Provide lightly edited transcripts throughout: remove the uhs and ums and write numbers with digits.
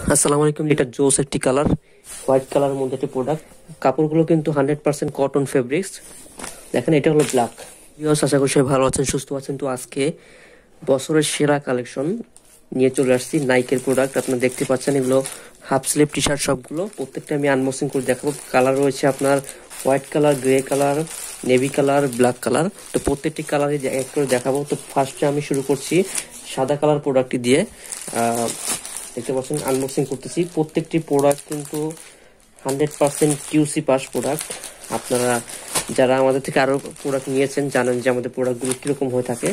আসসালামু আলাইকুম। এটা জোস একটি কালার, হোয়াইট কালার মধ্যে একটি প্রোডাক্ট। কাপড়গুলো কিন্তু 100% কটন ফেব্রিক্স। দেখেন এটা হলো ব্ল্যাক। ভিউয়ার্স, আশা করি সবাই ভালো আছেন, সুস্থ আছেন। তো আজকে বছরের সেরা কালেকশন নিয়ে চলে আসছি, নাইকের প্রোডাক্ট। আপনারা দেখতে পাচ্ছেন এগুলো হাফ স্লিভ টি শার্ট, সবগুলো প্রত্যেকটা আমি আনবক্সিং করে দেখাবো। কালার রয়েছে আপনার white colour, grey colour, navy colour, black colour. তো প্রত্যেকটি কালারই এক করে দেখাবো। তো ফার্স্টে আমি শুরু করছি সাদা কালার প্রোডাক্টটি দিয়ে। দেখতে পাচ্ছেন আনবক্সিং করতেছি। প্রত্যেকটি প্রোডাক্ট কিন্তু 100% কিউসি পাস প্রোডাক্ট। আপনারা যারা আমাদের থেকে আরো প্রোডাক্ট নিয়েছেন জানেন যে আমাদের প্রোডাক্টগুলো কিরকম হয়ে থাকে।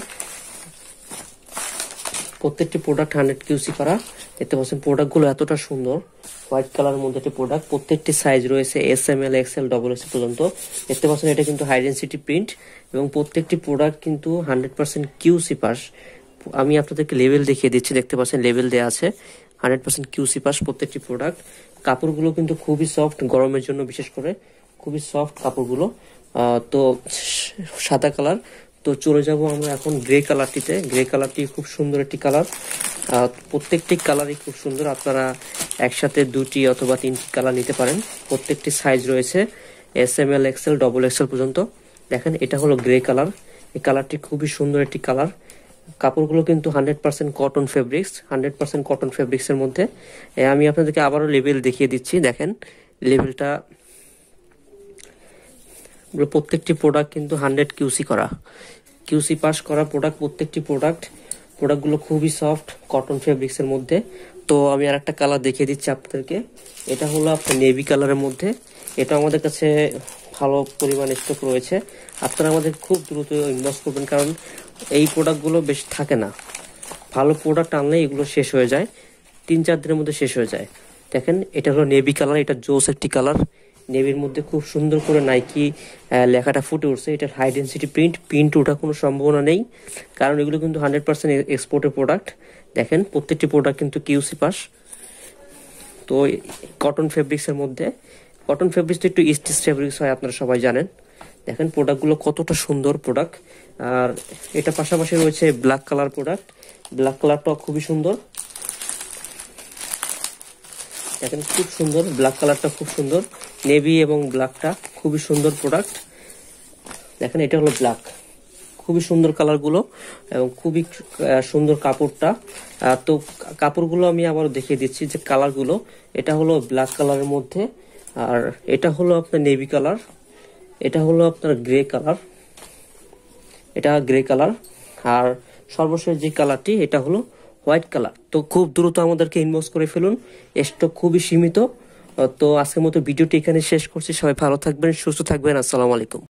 প্রত্যেকটি প্রোডাক্ট 100 কিউসি করা। দেখতে পাচ্ছেন প্রোডাক্টগুলো এতটা সুন্দর, হোয়াইট কালার মধ্যে একটি প্রোডাক্ট। প্রত্যেকটি সাইজ রয়েছে SML, XL, XXL পর্যন্ত। দেখতে পাচ্ছেন এটা কিন্তু হাই ডেনসিটি প্রিন্ট এবং প্রত্যেকটি প্রোডাক্ট কিন্তু 100% কিউসি পাস। আমি আপনাদেরকে লেভেল দেখিয়ে দিচ্ছি, দেখতে পাচ্ছেন লেভেল দেওয়া আছে। 100% কিউসি পাস প্রত্যেকটি প্রোডাক্ট। কাপড়গুলো কিন্তু খুবই সফট, গরমের জন্য বিশেষ করে খুবই সফট কাপড়গুলো। তো সাদা কালার। তো চলে যাব আমরা এখন গ্রে কালারটিতে। গ্রে কালারটি খুব সুন্দর একটি কালার। প্রত্যেকটি কালারই খুব সুন্দর। আপনারা একসাথে দুটি অথবা তিনটি কালার নিতে পারেন। প্রত্যেকটি সাইজ রয়েছে SML, XL, XXL পর্যন্ত। দেখেন এটা হলো গ্রে কালার। এই কালারটি খুবই সুন্দর একটি কালার। কাপড়গুলো কিন্তু 100% কটন ফেব্রিক্স, 100% কটন ফেব্রিক্স এর মধ্যে। আমি আপনাদেরকে আবারও লেভেল দেখিয়ে দিচ্ছি। দেখেন লেভেলটা, প্রত্যেকটি প্রোডাক্ট কিন্তু 100 কিউসি করা, কিউসি পাস করা প্রোডাক্ট। প্রত্যেকটি প্রোডাক্টগুলো খুবই সফট কটন ফেব্রিক্স এর মধ্যে। তো আমি আর একটা কালার দেখিয়ে দিচ্ছি আপনাদেরকে। এটা হলো আপনার নেভি কালারের মধ্যে। এটা আমাদের কাছে ভালো পরিমাণ স্টক রয়েছে। আপনারা আমাদের খুব দ্রুত ইনবক্স করবেন, কারণ এই প্রোডাক্টগুলো বেশ থাকে না। ভালো প্রোডাক্ট আনলে এগুলো শেষ হয়ে যায়, 3-4 দিনের মধ্যে শেষ হয়ে যায়। দেখেন এটা হলো নেভি কালার। এটা জোস একটি কালার। নেভির মধ্যে খুব সুন্দর করে নাইকি লেখাটা ফুটে উঠছে। এটার হাই ডেন্সিটি প্রিন্ট ওঠার কোনো সম্ভাবনা নেই, কারণ এগুলো কিন্তু 100% এক্সপোর্টের প্রোডাক্ট। দেখেন প্রত্যেকটি প্রোডাক্ট কিন্তু কিউসি পাস। তো কটন ফেব্রিক্স এর মধ্যে, কটন ফেব্রিক্স তো একটু স্টিচ ফেব্রিক্স হয়, আপনারা সবাই জানেন। দেখেন প্রোডাক্টগুলো কতটা সুন্দর প্রোডাক্ট। আর এটা পাশাপাশি রয়েছে ব্ল্যাক কালার প্রোডাক্ট। ব্ল্যাক কালারটাও খুবই সুন্দর। দেখেন খুব সুন্দর, ব্ল্যাক কালারটা খুব সুন্দর। নেভি এবং ব্ল্যাকটা খুবই সুন্দর প্রোডাক্ট। দেখেন এটা হলো ব্ল্যাক, খুবই সুন্দর কালারগুলো এবং খুবই সুন্দর কাপড়টা। তো কাপড়গুলো আমি আবার দেখিয়ে দিচ্ছি যে কালারগুলো। এটা হলো ব্ল্যাক কালারের মধ্যে, আর এটা হলো আপনার নেভি কালার, এটা হলো আপনার গ্রে কালার, এটা গ্রে কালার, আর সর্বশেষ যে কালারটি এটা হলো হোয়াইট কালার। তো খুব দ্রুত আমাদেরকে ইনবক্স করে ফেলুন, স্টক খুবই সীমিত। তো আজকের মতো ভিডিওটি এখানে শেষ করছি। সবাই ভালো থাকবেন, সুস্থ থাকবেন। আসসালামু আলাইকুম।